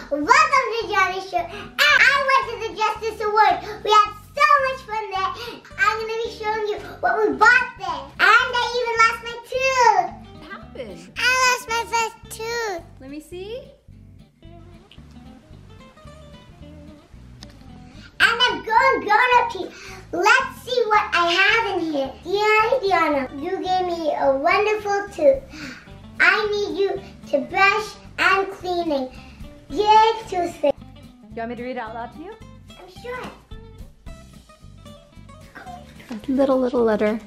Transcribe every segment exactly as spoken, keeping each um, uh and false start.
welcome to Johnny's show. And I went to the Justice Award. We had so much fun there. I'm going to be showing you what we bought there. And I even lost my tooth. What happened? I lost my first tooth. Let me see. And I'm going grown-up tea. Let's see what I have in here. Dear Diana, you gave me a wonderful tooth. I need you to brush and cleaning. Dear tooth fairy. You want me to read it out loud to you? I'm sure. A little, little letter.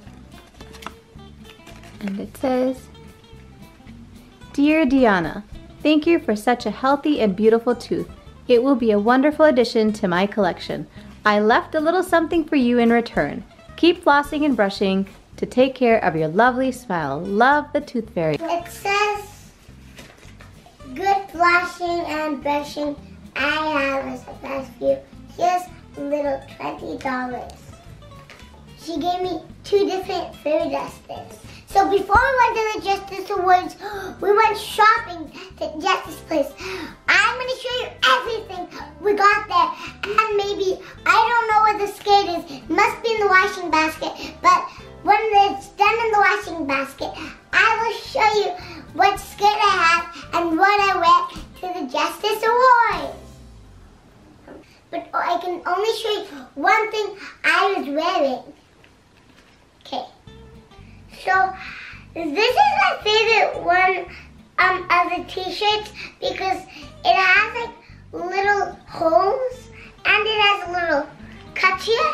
And it says, Dear Diana, thank you for such a healthy and beautiful tooth. It will be a wonderful addition to my collection. I left a little something for you in return. Keep flossing and brushing to take care of your lovely smile. Love, the Tooth Fairy. It says, good flossing and brushing I have as the best view. Here's a little twenty dollars. She gave me two different fairy dusters. So before we went to the Justice Awards, we went shopping to Justice Place. I'm going to show you everything we got there. And maybe, I don't know where the skate is. It must be in the washing basket. But when it's done in the washing basket, I will show you what skate I have and what I wear to the Justice Awards. But I can only show you one thing I was wearing. Okay. So, this is my favorite one um, of the t-shirts because it has like little holes and it has a little cut here.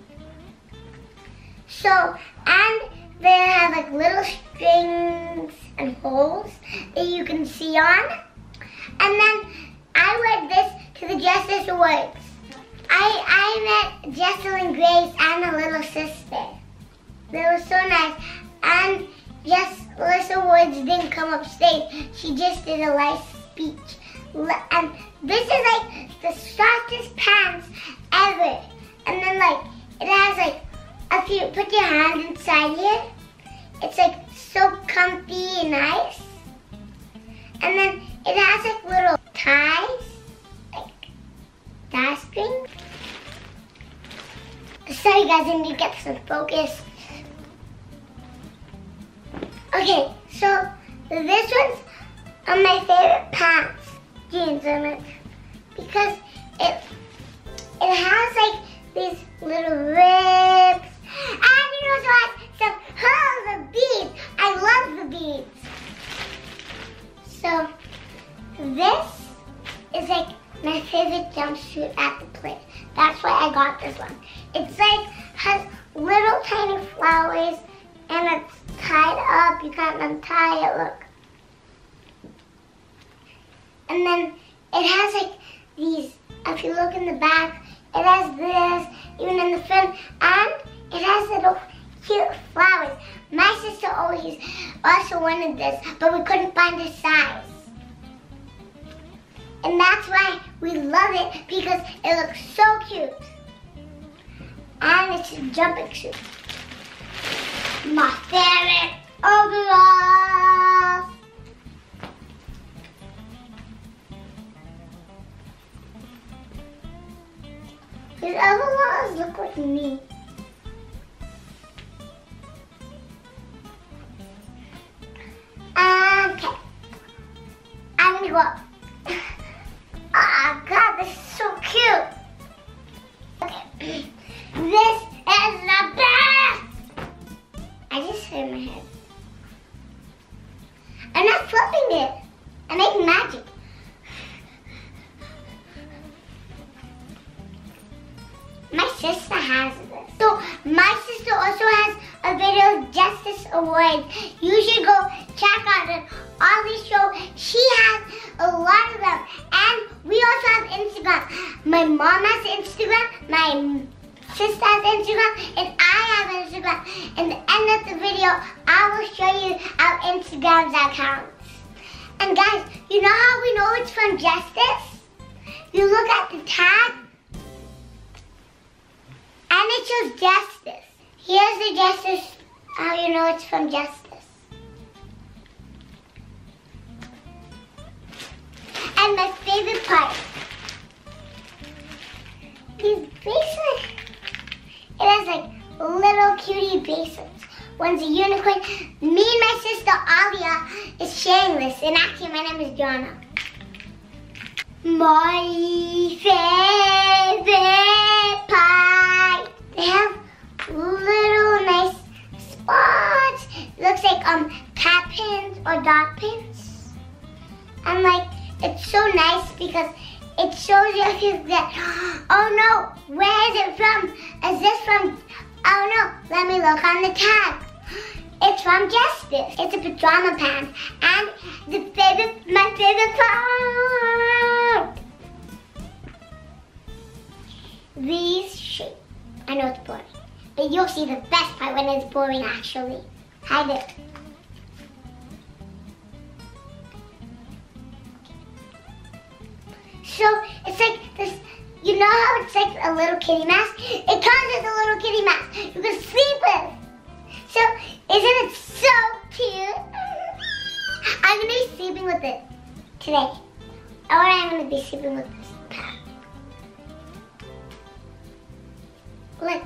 So, and they have like little strings and holes that you can see on. And then I wear this to the Justice Awards. I, I met Jesselyn Grace and her little sister. They were so nice. And yes, Alyssa Woods didn't come upstage. She just did a live speech. And this is like the softest pants ever. And then like, it has like, if you put your hand inside here, it's like so comfy and nice. And then it has like little ties, like tie strings. Sorry guys, I need to get some focus. Okay, so this one's on my favorite pants, jeans on it, because it it has like these little rips, and it also has some oh the beads. I love the beads. So this is like my favorite jumpsuit at the place. That's why I got this one. It's like has little tiny flowers and it's tied up. You can't untie it, look. And then it has like these, if you look in the back, it has this, even in the front, and it has little cute flowers. My sister always also wanted this, but we couldn't find a size. And that's why we love it, because it looks so cute. And it's a jumping suit. My favorite overalls. These overalls look like me. Okay. I'm gonna go up. Oh God, this is so cute. Okay. This is the best. I just hit my head. I'm not flipping it. I'm making magic. My sister has this. So my sister also has a video of Justice Awards. You should go check out it. All these shows. She has a lot of them. And we also have Instagram. My mom has Instagram. My sister has Instagram, and I have Instagram. In the end of the video, I will show you our Instagram's accounts. And guys, you know how we know it's from Justice? You look at the tag, and it shows Justice. Here's the Justice, how you know it's from Justice. And And my favorite part, these bracelets. It has like little cutie bracelets. One's a unicorn. Me and my sister Alia is sharing this, and actually my name is Jonna. My favorite part. They have little nice spots. Looks like um cat pins or dog pins. And like it's so nice because it shows you if you get, oh no, where is it from? Is this from, oh no, let me look on the tag. It's from Justice. It's a pajama pants. And the favorite, my favorite part. These shapes. I know it's boring, but you'll see the best part when it's boring actually. Hide it. So it's like this, you know how it's like a little kitty mask? It comes with a little kitty mask you can sleep with. So isn't it so cute? I'm gonna be sleeping with it today. Or I'm gonna be sleeping with this pad. Look.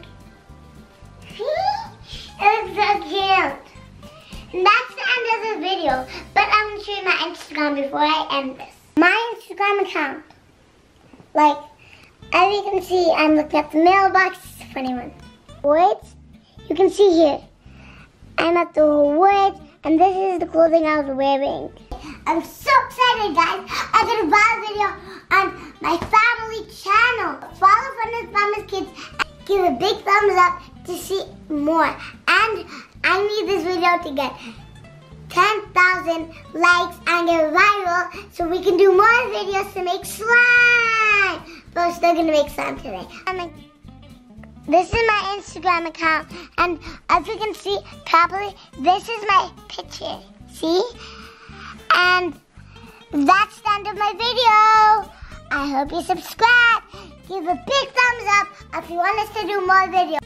It looks so cute. And that's the end of the video, but I'm gonna show you my Instagram before I end this. My Instagram account. Like, as you can see, I'm looking at the mailbox. It's a funny one. Woods, you can see here. I'm at the woods, and this is the clothing I was wearing. I'm so excited, guys. I'm gonna buy a video on my family channel. Follow Fun and Famous Kids. Give a big thumbs up to see more. And I need this video to get ten thousand likes and get viral so we can do more videos to make slime. But we're still gonna make slime today. This is my Instagram account, and as you can see properly, this is my picture. See? And that's the end of my video. I hope you subscribe. Give a big thumbs up if you want us to do more videos.